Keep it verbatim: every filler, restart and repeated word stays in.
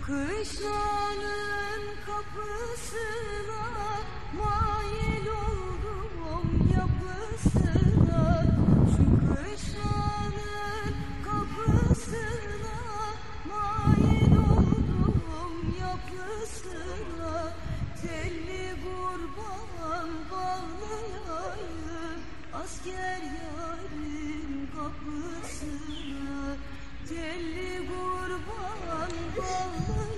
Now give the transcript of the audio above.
kışlanın kapısına mail oldum yapısına. Şu kışlanın kapısına mail oldum yapısına. Telli kurban bağlayayım asker yarın kapısına. Telli kurban bağlayayım